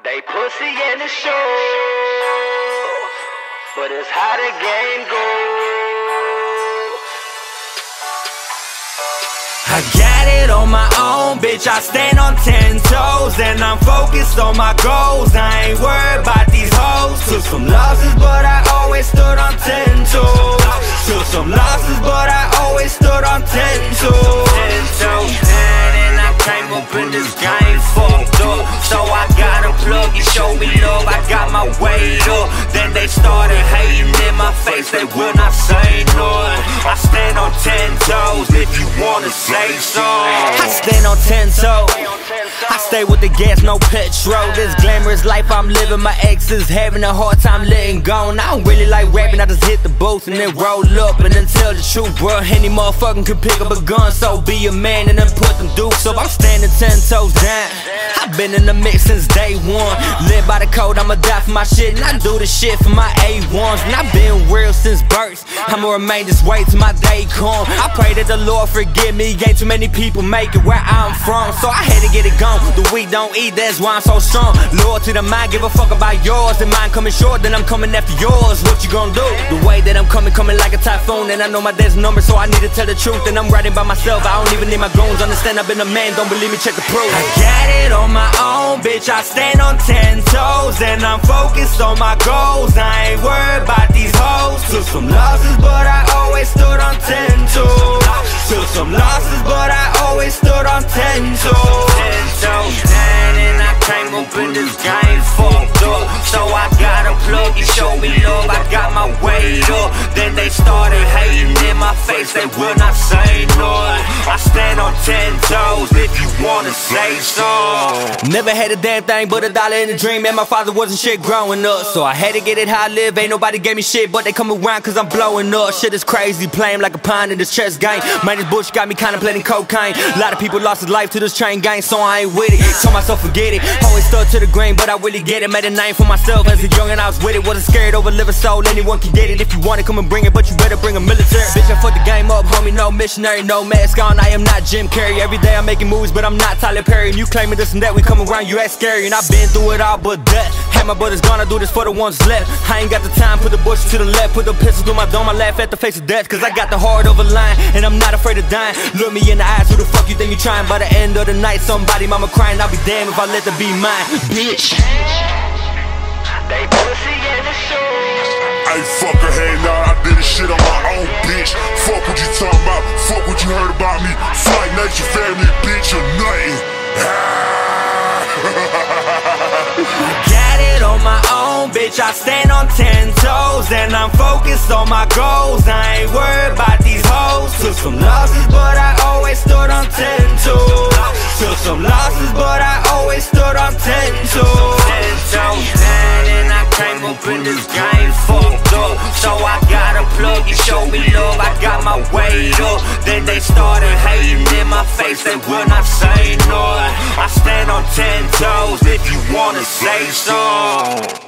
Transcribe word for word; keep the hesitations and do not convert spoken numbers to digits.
They pussy in the show, but it's how the game goes. I got it on my own, bitch, I stand on ten toes, and I'm focused on my goals. I ain't worried about these hoes. Took some losses, but I always stood on ten toes. Took some losses, but I always stood on ten toes. Ten toes down, and I came up in this game fucked up. So I got a plug, you show me love, I got my weight up. Then they started hating in my face, they will not say no. I stand on ten toes, if you wanna say so. I stand on ten toes, I stay with the gas, no petrol. This glamorous life I'm living, my ex is having a hard time letting go. And I don't really like rapping, I just hit the booth and then roll up and then tell the truth, bro. Any motherfucker can pick up a gun, so be a man and then put them dukes up. I'm standing ten toes down, I've been in the mix since day one. Live by the code, I'ma die for my shit, and I do the shit for my A ones. And I've been real since birth, I'ma remain this way till my day come. I pray that the Lord forgive me, ain't too many people make it where I'm from, so I had to get it gone. The weak don't eat, that's why I'm so strong. Loyal to the mind, give a fuck about yours. And mine coming short, then I'm coming after yours. What you gonna do? The way that I'm coming, coming like a typhoon. And I know my dad's number, so I need to tell the truth. And I'm writing by myself, I don't even need my goons. Understand I've been a man, don't believe me, check the proof. I got it on my own, bitch, I stand on ten toes, and I'm focused on my goals. I ain't worried about these hoes. Took some losses, but I always stood on ten toes. Took some losses, but I always stood on ten toes. Ten toes down, and I came up in this game fucked up. So I got a plug, you show me love, I got my weight up. Then they started hating in my face, they will not say no. I stand on ten toes, if you wanna say so. Never had a damn thing but a dollar in a dream, and my father wasn't shit growing up, so I had to get it how I live. Ain't nobody gave me shit, but they come around cause I'm blowing up. Shit is crazy, playing like a pine in this chess game. Man, this bush got me contemplating cocaine. A lot of people lost his life to this chain gang, so I ain't with it. Told myself forget it, always stuck to the grain, but I really get it. Made a name for myself as a young and I was with it. Wasn't scared over living soul, anyone can get it. If you want it, come and bring it, but you better bring a military. Bitch, I fucked the game up, homie, no missionary, no mask on. I am not Jim Carrey, every day I'm making movies, but I'm not Tyler Perry. And you claiming this and that, we come around, you act scary. And I've been through it all but that. Had my brothers gone, I do this for the ones left. I ain't got the time, put the bush to the left. Put the pistol through my dome, I laugh at the face of death. Cause I got the heart of a lion, and I'm not afraid of dying. Look me in the eyes, who the fuck you think you trying? By the end of the night, somebody mama crying, I'll be damned if I let that be mine, bitch. They pussy in the show. Ay, fuck her head now, I did this shit on my own, bitch. Fuck what you talking about, fuck what you heard about me. Flight Nation family, bitch, or nothing. I got it on my own, bitch, I stand on ten toes, and I'm focused on my goals. I ain't worried about these hoes. Took some losses, but I always stood on ten toes. Took some losses, but I always stood on ten toes. Ten toes down, and I came up in this game fucked up. So I got a plug, you show me love, I got my weight up. Then they started hating in my face, they will not say no. I stand on ten toes, if you wanna say so.